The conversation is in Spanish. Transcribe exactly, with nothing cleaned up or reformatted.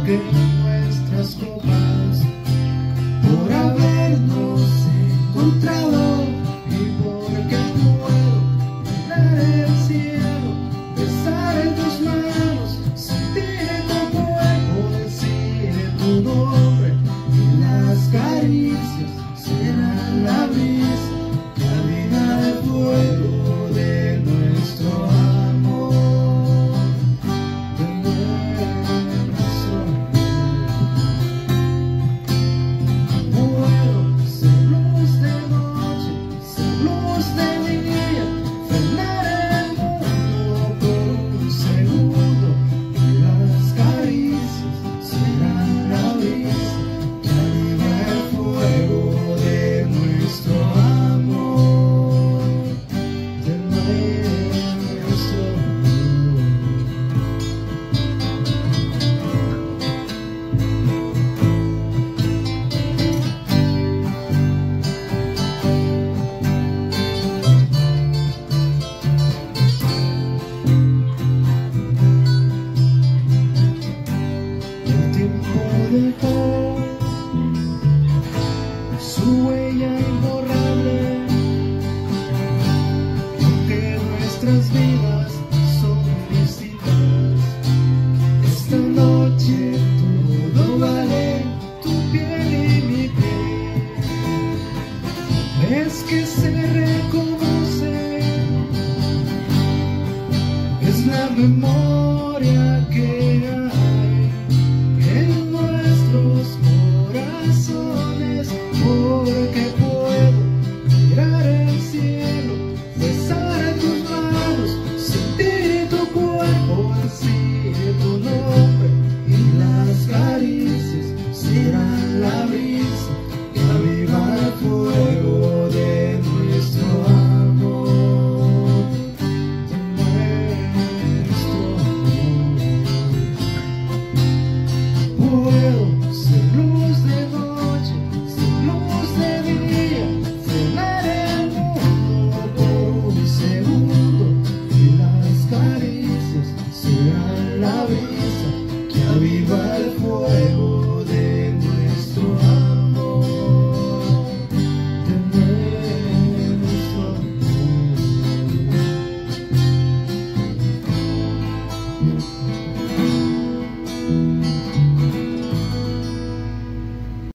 de nuestras copas, por habernos encontrado y porque puedo bailar el cielo, besar en tus manos, sentir en tu cuerpo, decir tu nombre, y las caricias serán la brisa que aviva el fuego de nuestro amor, de nuestro amor. Puedo ser luz de noche, ser luz de día, frenar el mundo por un segundo, y las caricias serán la brisa que aviva el fuego de nuestro amor, de nuestro amor. El tiempo dejó